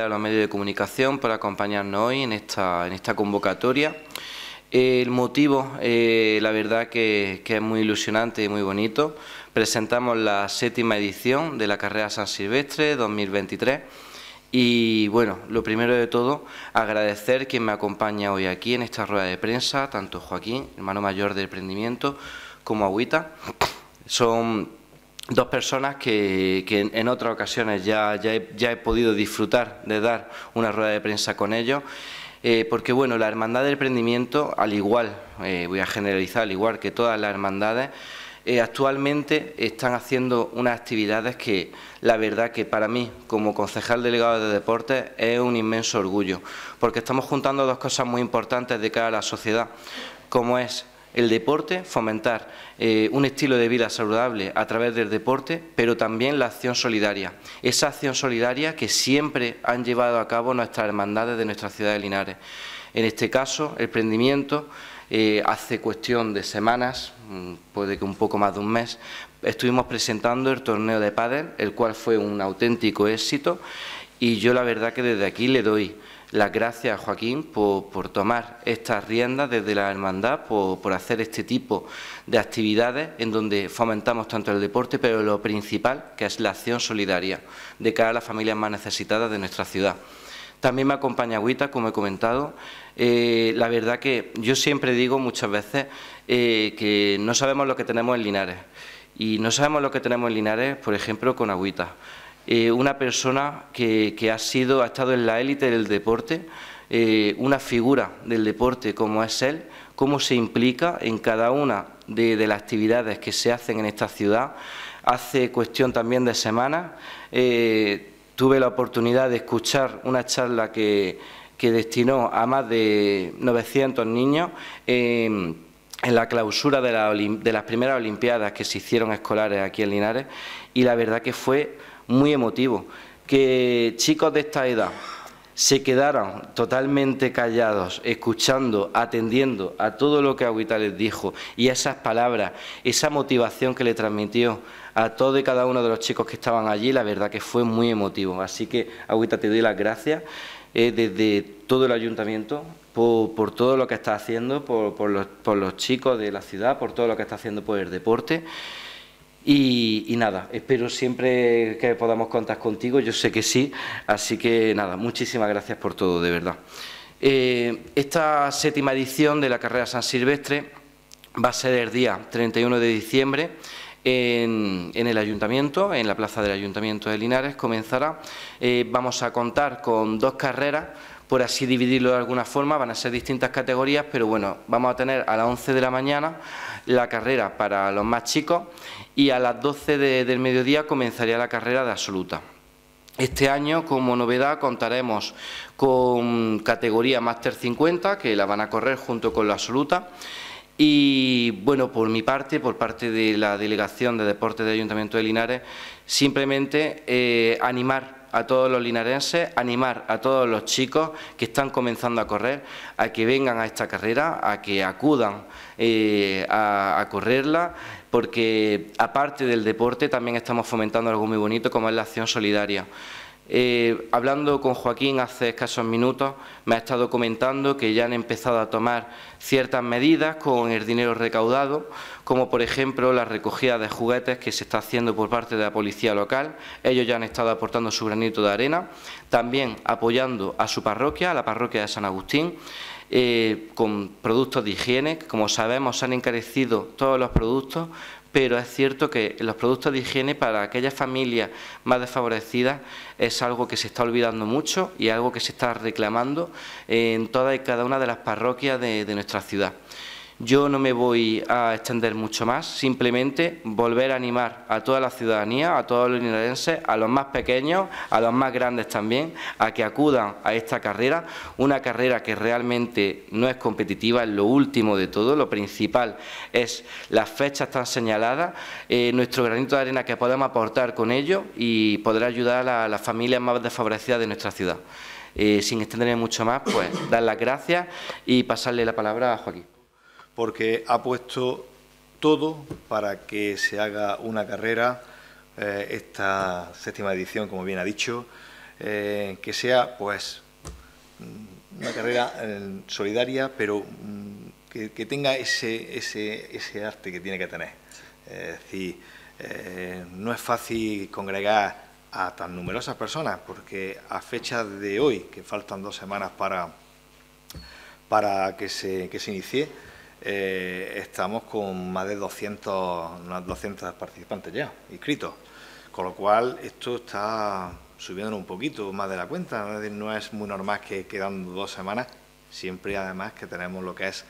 a los medios de comunicación por acompañarnos hoy en esta convocatoria. El motivo, la verdad que es muy ilusionante y muy bonito. Presentamos la 7ª edición de la carrera San Silvestre 2023 y, bueno, lo primero de todo, agradecer quien me acompaña hoy aquí en esta rueda de prensa, tanto Joaquín, hermano mayor del emprendimiento, como Agüita. Son dos personas que en otras ocasiones ya he podido disfrutar de dar una rueda de prensa con ellos. Porque, bueno, la Hermandad del Emprendimiento, al igual, voy a generalizar, al igual que todas las hermandades, actualmente están haciendo unas actividades que, la verdad que para mí, como concejal delegado de deportes, es un inmenso orgullo, porque estamos juntando dos cosas muy importantes de cara a la sociedad, como es el deporte, fomentar un estilo de vida saludable a través del deporte, pero también la acción solidaria. Esa acción solidaria que siempre han llevado a cabo nuestras hermandades de nuestra ciudad de Linares. En este caso, el emprendimiento, hace cuestión de semanas, puede que un poco más de un mes, estuvimos presentando el torneo de pádel, el cual fue un auténtico éxito, y yo la verdad que desde aquí le doy las gracias a Joaquín por tomar estas riendas desde la hermandad, por hacer este tipo de actividades en donde fomentamos tanto el deporte, pero lo principal, que es la acción solidaria de cara a las familias más necesitadas de nuestra ciudad. También me acompaña Agüita, como he comentado. La verdad que yo siempre digo muchas veces que no sabemos lo que tenemos en Linares. Y no sabemos lo que tenemos en Linares, por ejemplo, con Agüita. Una persona que ha estado en la élite del deporte, una figura del deporte como es él, cómo se implica en cada una de las actividades que se hacen en esta ciudad. Hace cuestión también de semanas tuve la oportunidad de escuchar una charla que destinó a más de 900 niños en la clausura de las primeras Olimpiadas que se hicieron escolares aquí en Linares, y la verdad que fue muy emotivo, que chicos de esta edad se quedaran totalmente callados, escuchando, atendiendo a todo lo que Agüita les dijo, y esas palabras, esa motivación que le transmitió a todos y cada uno de los chicos que estaban allí, la verdad que fue muy emotivo. Así que, Agüita, te doy las gracias desde todo el ayuntamiento por todo lo que está haciendo, por los chicos de la ciudad, por todo lo que está haciendo por el deporte. Y nada, espero siempre que podamos contar contigo, yo sé que sí, así que nada, muchísimas gracias por todo, de verdad. Esta 7ª edición de la carrera San Silvestre va a ser el día 31 de diciembre en el Ayuntamiento, en la plaza del Ayuntamiento de Linares, comenzará. Vamos a contar con 2 carreras, por así dividirlo de alguna forma, van a ser distintas categorías, pero bueno, vamos a tener a las 11 de la mañana la carrera para los más chicos y a las 12 del mediodía comenzaría la carrera de absoluta. Este año, como novedad, contaremos con categoría Máster 50, que la van a correr junto con la absoluta. Y, bueno, por mi parte, por parte de la Delegación de Deportes del Ayuntamiento de Linares, simplemente animar a todos los linarenses, animar a todos los chicos que están comenzando a correr a que vengan a esta carrera, a que acudan a correrla, porque aparte del deporte también estamos fomentando algo muy bonito como es la acción solidaria. Hablando con Joaquín hace escasos minutos, me ha estado comentando que ya han empezado a tomar ciertas medidas con el dinero recaudado, como por ejemplo la recogida de juguetes que se está haciendo por parte de la policía local. Ellos ya han estado aportando su granito de arena, también apoyando a su parroquia, a la parroquia de San Agustín, con productos de higiene. Como sabemos, se han encarecido todos los productos, pero es cierto que los productos de higiene para aquellas familias más desfavorecidas es algo que se está olvidando mucho y algo que se está reclamando en todas y cada una de las parroquias de nuestra ciudad. Yo no me voy a extender mucho más, simplemente volver a animar a toda la ciudadanía, a todos los linarenses, a los más pequeños, a los más grandes también, a que acudan a esta carrera, una carrera que realmente no es competitiva, es lo último de todo, lo principal es las fechas tan señaladas, nuestro granito de arena que podemos aportar con ello y poder ayudar a las familias más desfavorecidas de nuestra ciudad. Sin extenderme mucho más, pues dar las gracias y pasarle la palabra a Joaquín. Porque ha puesto todo para que se haga una carrera, esta 7ª edición, como bien ha dicho, que sea pues una carrera solidaria, pero que tenga ese arte que tiene que tener. Es decir, no es fácil congregar a tan numerosas personas, porque a fecha de hoy, que faltan 2 semanas para que se inicie, estamos con más de 200 participantes ya inscritos, con lo cual esto está subiendo un poquito más de la cuenta. No es muy normal que quedando 2 semanas, siempre además que tenemos lo que es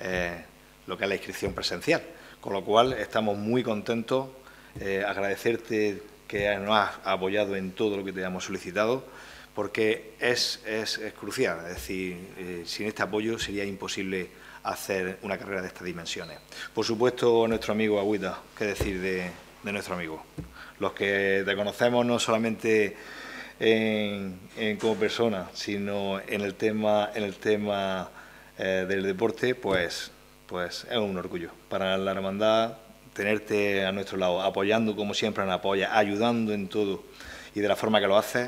la inscripción presencial, con lo cual estamos muy contentos. Agradecerte que nos has apoyado en todo lo que te hayamos solicitado, porque es crucial. Es decir, sin este apoyo sería imposible hacer una carrera de estas dimensiones. Por supuesto, nuestro amigo Agüita, ¿qué decir de nuestro amigo? Los que te conocemos no solamente como persona, sino en el tema del deporte, pues es un orgullo para la hermandad tenerte a nuestro lado, apoyando como siempre nos apoya, ayudando en todo y de la forma que lo haces.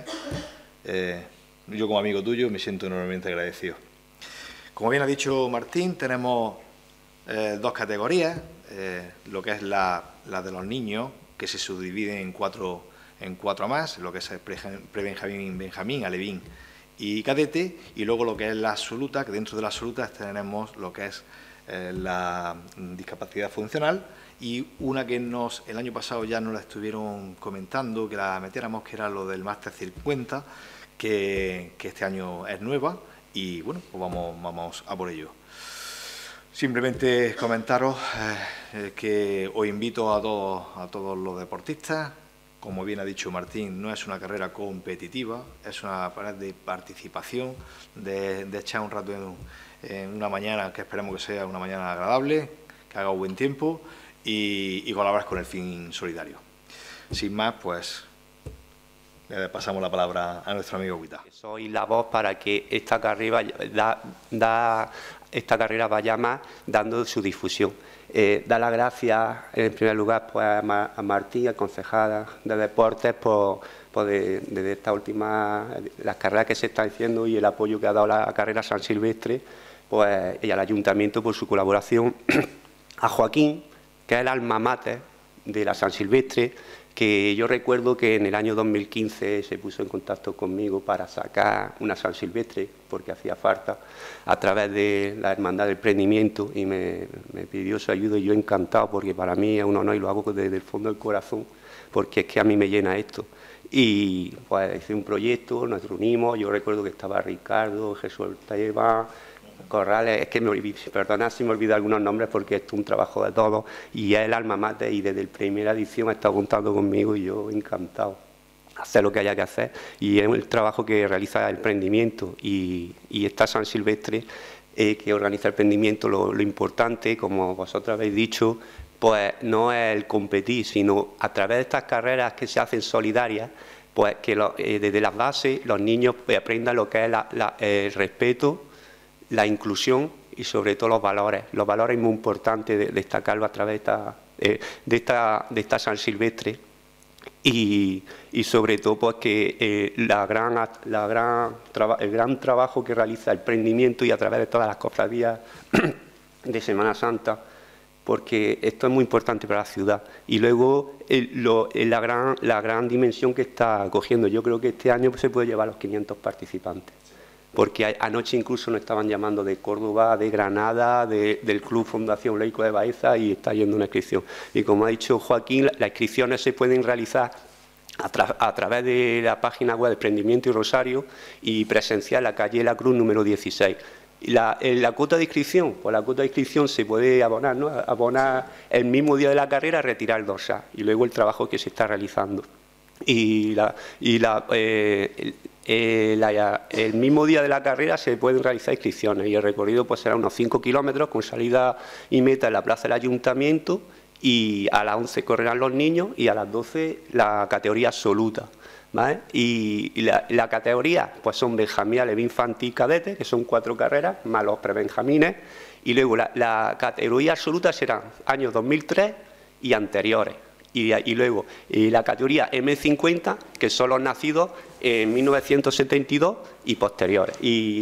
Yo como amigo tuyo me siento enormemente agradecido. Como bien ha dicho Martín, tenemos 2 categorías, lo que es la de los niños, que se subdivide en cuatro más, lo que es prebenjamín, benjamín, alevín y cadete, y luego lo que es la absoluta, que dentro de la absoluta tenemos lo que es la discapacidad funcional, y una que el año pasado ya nos la estuvieron comentando, que la metiéramos, que era lo del máster 50, que este año es nueva, y bueno, pues vamos a por ello. Simplemente comentaros que os invito a todos los deportistas. Como bien ha dicho Martín, no es una carrera competitiva, es una carrera de participación, de echar un rato en una mañana que esperemos que sea una mañana agradable, que haga buen tiempo y colaborar con el fin solidario. Sin más, pues le pasamos la palabra a nuestro amigo Agüita. Soy la voz para que esta carrera vaya más dando su difusión. Dar las gracias en primer lugar pues, a Martín, a concejala de deportes, desde esta última, las carreras que se están haciendo y el apoyo que ha dado la carrera San Silvestre, pues, y al Ayuntamiento por su colaboración. A Joaquín, que es el alma mater de la San Silvestre, que yo recuerdo que en el año 2015 se puso en contacto conmigo para sacar una San Silvestre, porque hacía falta, a través de la Hermandad del Prendimiento, y me pidió su ayuda, y yo encantado, porque para mí es un honor y lo hago desde el fondo del corazón, porque es que a mí me llena esto. Y pues hice un proyecto, nos reunimos, yo recuerdo que estaba Ricardo, Jesús Ortega, Corrales, es que perdonad si me olvido algunos nombres porque esto es un trabajo de todos, y es el alma mater, y desde la primera edición ha estado contando conmigo y yo encantado hacer lo que haya que hacer, y es el trabajo que realiza el Prendimiento y esta San Silvestre que organiza el Prendimiento. Lo importante, como vosotros habéis dicho, pues no es el competir, sino a través de estas carreras que se hacen solidarias, pues que desde las bases los niños aprendan lo que es el respeto, la inclusión y sobre todo los valores. Los valores muy importantes de destacarlo a través de esta San Silvestre, y sobre todo pues que el gran trabajo que realiza el Prendimiento y a través de todas las cofradías de Semana Santa, porque esto es muy importante para la ciudad. Y luego la gran dimensión que está cogiendo. Yo creo que este año se puede llevar a los 500 participantes, porque anoche incluso nos estaban llamando de Córdoba, de Granada, del Club Fundación Laico de Baeza, y está yendo una inscripción. Y como ha dicho Joaquín, las inscripciones se pueden realizar a través de la página web de Prendimiento y Rosario, y presencial en la calle La Cruz número 16. La cuota de inscripción, pues la cuota de inscripción se puede abonar, ¿no? Abonar el mismo día de la carrera, retirar el dorsal, y luego el trabajo que se está realizando. El mismo día de la carrera se pueden realizar inscripciones, y el recorrido pues será unos 5 kilómetros con salida y meta en la plaza del Ayuntamiento, y a las 11 correrán los niños y a las 12 la categoría absoluta, ¿vale? Y la categoría pues son benjamín, alevín, infantil, cadete, que son 4 carreras, más los prebenjamines, y luego la categoría absoluta serán años 2003 y anteriores. y luego la categoría M50, que son los nacidos en 1972 y posteriores.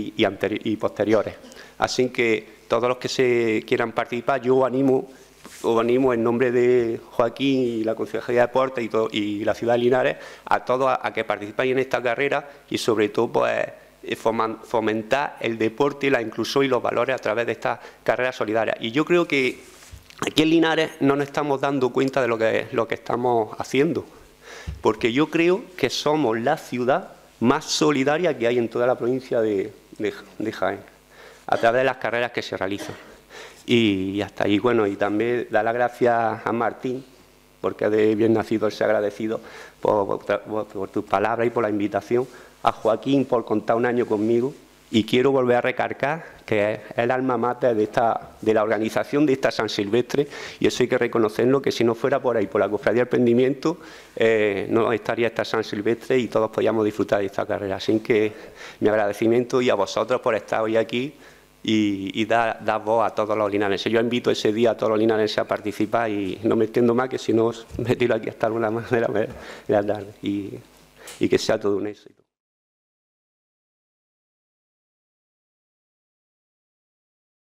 Así que todos los que se quieran participar, yo os animo en nombre de Joaquín y la Concejalía de Deportes y la ciudad de Linares a todos a que participéis en esta carrera y sobre todo pues fomentar el deporte, la inclusión y los valores a través de estas carreras solidarias. Y yo creo que aquí en Linares no nos estamos dando cuenta de lo que estamos haciendo, porque yo creo que somos la ciudad más solidaria que hay en toda la provincia de Jaén, a través de las carreras que se realizan. Y hasta ahí, bueno, y también dar las gracias a Martín, porque de bien nacido él se ha agradecido por tus palabras y por la invitación, a Joaquín por contar un año conmigo, y quiero volver a recalcar que es el alma mater de la organización de esta San Silvestre, y eso hay que reconocerlo, que si no fuera por ahí, por la Cofradía del Emprendimiento, no estaría esta San Silvestre y todos podíamos disfrutar de esta carrera. Así que mi agradecimiento y a vosotros por estar hoy aquí y dar voz a todos los linarenses. Yo invito ese día a todos los linarenses a participar y no me extiendo más, que si no me tiro aquí hasta una más de la tarde y que sea todo un éxito.